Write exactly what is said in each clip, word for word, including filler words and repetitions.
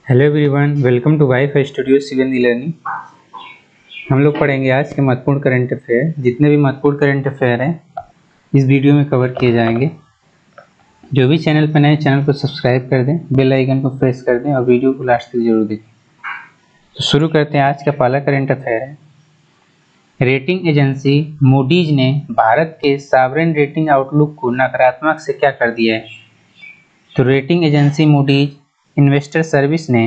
Hello everyone, welcome to WiFi studio Siwan learning. हम लोग पढ़ेंगे आज के महत्वपूर्ण करंट अफेयर। जितने भी महत्वपूर्ण करंट अफेयर हैं इस वीडियो में कवर किए जाएंगे। जो भी चैनल पर नए, चैनल को सब्सक्राइब कर दें, बेल आइकन को प्रेस कर दें और वीडियो को लास्ट तक जरूर देखें। तो शुरू करते हैं। आज का पहला करंट अफेयर है, रेटिंग एजेंसी मूडीज ने भारत के सॉवरेन रेटिंग आउटलुक को नकारात्मक से क्या कर दिया है। तो rating agency Moody's investor service ने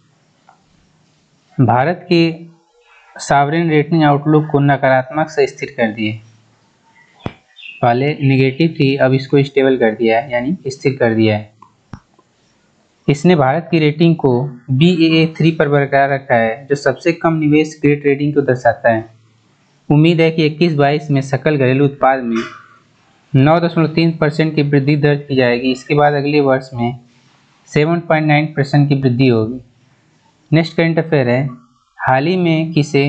भारत की सॉवरेन रेटिंग आउटलुक को नकारात्मक से स्थिर कर दिए। पहले नेगेटिव थी, अब इसको स्टेबल कर दिया है, यानी स्थिर कर दिया है। इसने भारत की रेटिंग को बी ए ए थ्री पर बरकरार रखा है, जो सबसे कम निवेश ग्रेड रेटिंग को दर्शाता है। उम्मीद है कि इक्कीस बाईस में सकल घरेलू उत्पाद में नौ दशमलव तीन परसेंट की वृद्धि दर्ज की जाएगी। इसके बाद अगले वर्ष में सात पॉइंट नौ परसेंट की वृद्धि होगी। नेक्स्ट करंट अफेयर है, हाल ही में किसे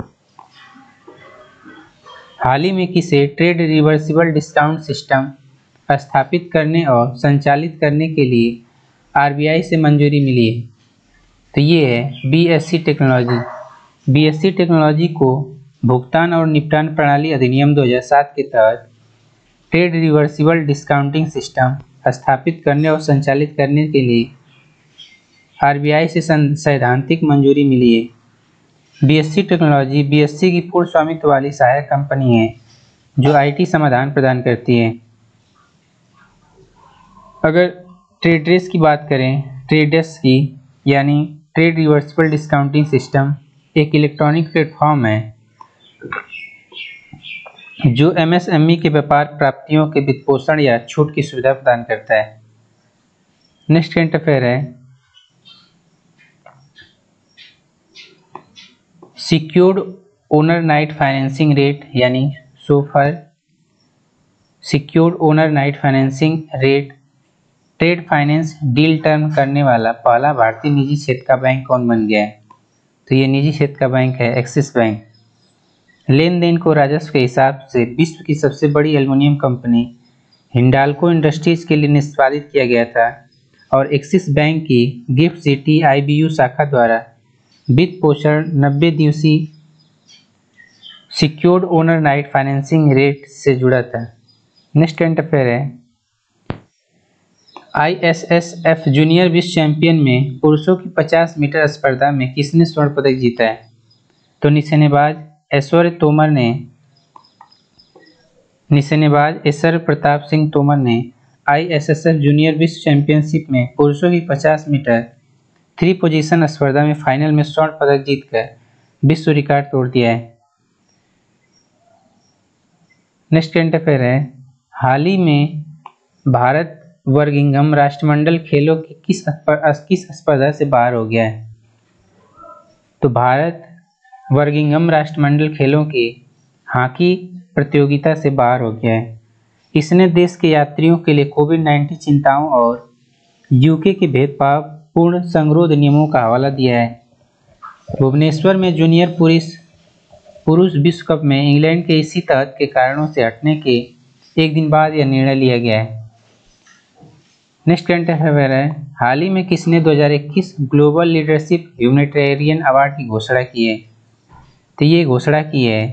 हाल ही में किसे ट्रेड रिवर्सिबल डिस्काउंट सिस्टम स्थापित करने और संचालित करने के लिए आर बी आई से मंजूरी मिली है। तो ये है B S C technology. B S C technology को भुगतान और निपटान प्रणाली अधिनियम दो हज़ार सात के तहत ट्रेड रिवर्सिबल डिस्काउंटिंग सिस्टम स्थापित करने और संचालित करने के लिए आर बी आई से सैद्धांतिक मंजूरी मिली है। B S C technology B S C की पूर्ण स्वामित्व वाली सहायक कंपनी है जो आई टी समाधान प्रदान करती है। अगर ट्रेडरेस की बात करें, ट्रेडरेस की यानी ट्रेड रिवर्सिबल डिस्काउंटिंग सिस्टम एक इलेक्ट्रॉनिक प्लेटफॉर्म है जो एम एस एम ई के व्यापार प्राप्तियों के वित्तपोषण या छूट की सुविधा प्रदान करता है। नेक्स्ट करंट अफेयर है, secured overnight financing rate यानी SOFR secured overnight financing rate trade finance deal term करने वाला पहला भारतीय निजी क्षेत्र का बैंक कौन बन गया है। तो ये निजी क्षेत्र का बैंक है एक्सिस बैंक। लेन देन को राजस्व के हिसाब से विश्व की सबसे बड़ी एल्युमिनियम कंपनी हिंडाल्को इंडस्ट्रीज के लिए निष्पादित किया गया था और एक्सिस बैंक की gift city I B U शाखा द्वारा वित्त पोषण नब्बे दिवसीय secured overnight financing rate से जुड़ा था। नेक्स्ट करंट अफेयर है, I S S F junior विश्व चैंपियन में पुरुषों की पचास मीटर स्पर्धा में किसने स्वर्ण पदक जीता है। तो निशानेबाज ऐश्वर्य तोमर ने निशानेबाज ऐश्वर्य प्रताप सिंह तोमर ने I S S F junior विश्व चैंपियनशिप में पुरुषों की पचास मीटर थ्री पोजीशन स्पर्धा में फाइनल में स्वर्ण पदक जीतकर विश्व रिकॉर्ड तोड़ दिया है। नेक्स्ट करंट अफेयर है, हाल ही में भारत बर्मिंघम राष्ट्रमंडल खेलों के किस किस स्पर्धा से बाहर हो गया है। तो भारत बर्मिंघम राष्ट्रमंडल खेलों के हॉकी प्रतियोगिता से बाहर हो गया है। इसने देश के यात्रियों के लिए कोविड उन्नीस चिंताओं और यूके के भेदभाव पूर्ण संगरोध नियमों का हवाला दिया है। भुवनेश्वर में जूनियर पुरुष पुरुष विश्व कप में इंग्लैंड के इसी तहत के कारणों से हटने के एक दिन बाद यह निर्णय लिया गया है। नेक्स्ट करंट अफेयर है, हाल ही में किसने दो हज़ार इक्कीस ग्लोबल लीडरशिप ह्यूमैनिटेरियन अवार्ड की घोषणा की है। तो ये घोषणा की है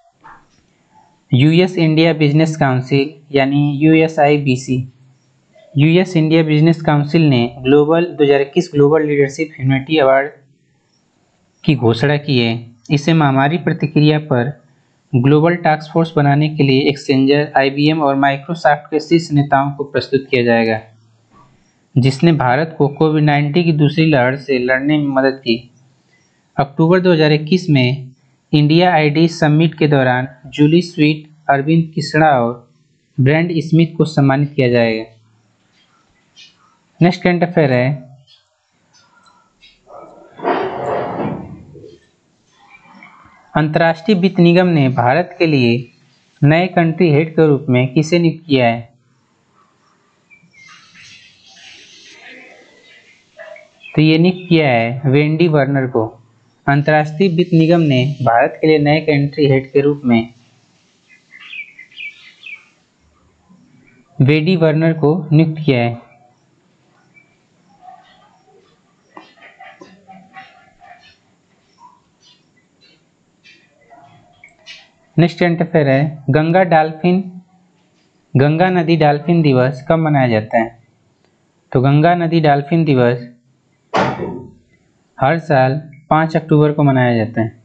यूएस इंडिया बिजनेस काउंसिल यानी U S I B C. US India business council ने ग्लोबल दो हज़ार इक्कीस ग्लोबल लीडरशिप ह्यूमैनिटी अवार्ड की घोषणा की है। इसे महामारी प्रतिक्रिया पर ग्लोबल टास्क फोर्स बनाने के लिए एक्सेंजर, आई बी एम और माइक्रोसॉफ्ट के शीर्ष नेताओं को प्रस्तुत किया जाएगा, जिसने भारत को कोविड उन्नीस की दूसरी लहर से लड़ने में मदद की। अक्टूबर दो हज़ार इक्कीस में इंडिया आई डी समिट के दौरान जूली स्वीट, अरविंद कृष्णा और ब्रैंड स्मिथ को सम्मानित किया जाएगा। नेक्स्ट करंट अफेयर है, अंतर्राष्ट्रीय वित्त निगम ने भारत के लिए नए कंट्री हेड के रूप में किसे नियुक्त किया है। तो ये नियुक्त किया है वेंडी वर्नर को। अंतर्राष्ट्रीय वित्त निगम ने भारत के लिए नए कंट्री हेड के रूप में वेंडी वर्नर को नियुक्त किया है। नेक्स्ट करंट अफेयर है गंगा डॉल्फिन गंगा नदी डॉल्फिन दिवस कब मनाया जाता है? तो गंगा नदी डॉल्फिन दिवस हर साल पाँच अक्टूबर को मनाया जाता है।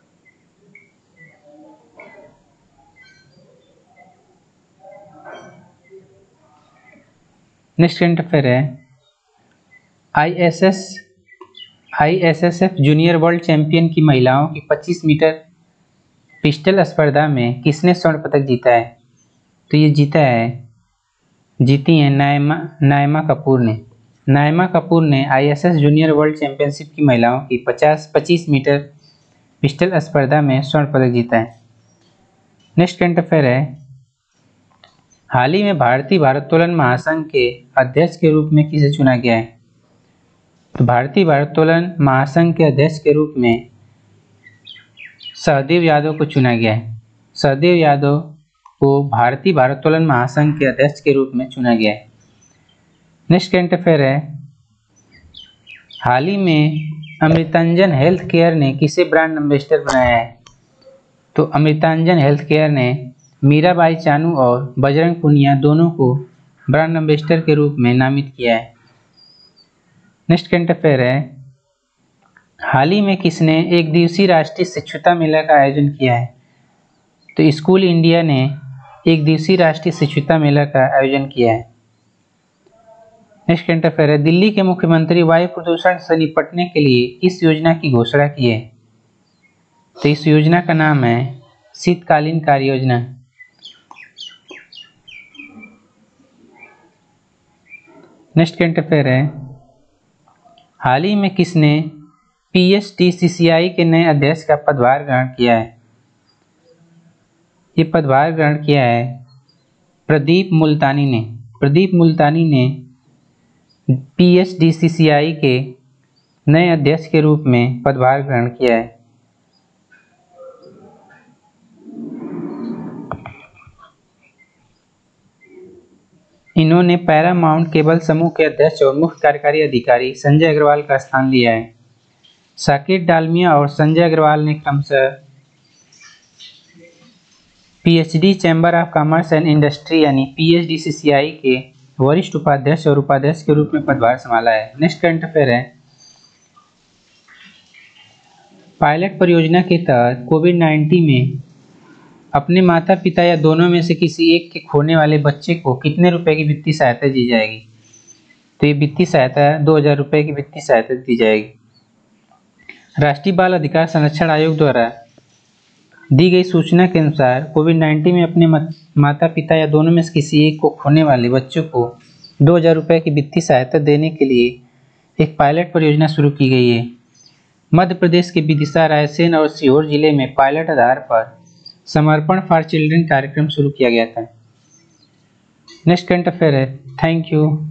नेक्स्ट करंट अफेयर है ISS ISSF junior world champion की महिलाओं की पच्चीस मीटर पिस्टल स्पर्धा में किसने स्वर्ण पदक जीता है? तो ये जीता है जीती हैं नायमा नायमा कपूर ने नायमा कपूर ने आईएसएस जूनियर वर्ल्ड चैंपियनशिप की महिलाओं की पचास पच्चीस मीटर पिस्टल स्पर्धा में स्वर्ण पदक जीता है। नेक्स्ट करंट अफेयर है हाल ही में भारतीय भारोत्तोलन महासंघ के अध्यक्ष के रूप में किसे चुना गया है? तो भारतीय भारोत्तोलन महासंघ के अध्यक्ष के रूप में सहदेव यादव को चुना गया है। सहदेव यादव को भारतीय भारोत्तोलन महासंघ के अध्यक्ष के रूप में चुना गया है। नेक्स्ट करंट अफेयर है हाल ही में अमृतांजन हेल्थ केयर ने किसे ब्रांड एम्बेसडर बनाया है? तो अमृतांजन हेल्थ केयर ने मीराबाई चानू और बजरंग पुनिया दोनों को ब्रांड एम्बेसडर के रूप में नामित किया है। नेक्स्ट करंट अफेयर है हाल ही में किसने एक दिवसीय राष्ट्रीय शिक्षुता मेला का आयोजन किया है? तो स्कूल इंडिया ने एक दिवसीय राष्ट्रीय शिक्षुता मेला का आयोजन किया है। नेक्स्ट करंट अफेयर है दिल्ली के मुख्यमंत्री वायु प्रदूषण से निपटने के लिए इस योजना की घोषणा की है? तो इस योजना का नाम है शीतकालीन कार्य योजना। नेक्स्ट करंट अफेयर है हाल ही में किसने पीएसटीसीसीआई के नए अध्यक्ष का पदभार ग्रहण किया है? ये पदभार ग्रहण किया है प्रदीप मुल्तानी ने प्रदीप मुल्तानी ने पीएसटीसीसीआई के नए अध्यक्ष के रूप में पदभार ग्रहण किया है। इन्होंने पैरामाउंट केबल समूह के अध्यक्ष और मुख्य कार्यकारी अधिकारी संजय अग्रवाल का स्थान लिया है। साकेत डालमिया और संजय अग्रवाल ने क्रमशः PhD chamber of commerce and industry यानी पीएचडीसीसीआई के वरिष्ठ उपाध्यक्ष और उपाध्यक्ष के रूप में पदभार संभाला है। नेक्स्ट करंट अफेयर है पायलट परियोजना के तहत कोविड नाइन्टीन में अपने माता पिता या दोनों में से किसी एक के खोने वाले बच्चे को कितने रुपए की वित्तीय सहायता दी जाएगी? तो ये वित्तीय सहायता दो हजार रुपये की वित्तीय सहायता दी जाएगी। राष्ट्रीय बाल अधिकार संरक्षण आयोग द्वारा दी गई सूचना के अनुसार कोविड नाइन्टीन में अपने माता पिता या दोनों में से किसी एक को खोने वाले बच्चों को दो हजार रुपये की वित्तीय सहायता देने के लिए एक पायलट परियोजना शुरू की गई है। मध्य प्रदेश के विदिशा, रायसेन और सीहोर जिले में पायलट आधार पर समर्पण फॉर चिल्ड्रन कार्यक्रम शुरू किया गया था। नेक्स्ट करंट अफेयर है थैंक यू।